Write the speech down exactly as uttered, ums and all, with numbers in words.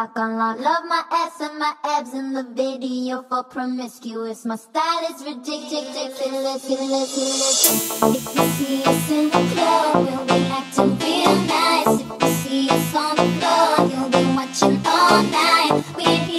back on lock. Love my ass and my abs in the video for promiscuous. My style is ridiculous, ridiculous, ridiculous. If you see us in the club, we'll be acting real nice. If you see us on the floor, you'll be watching all night. We ain't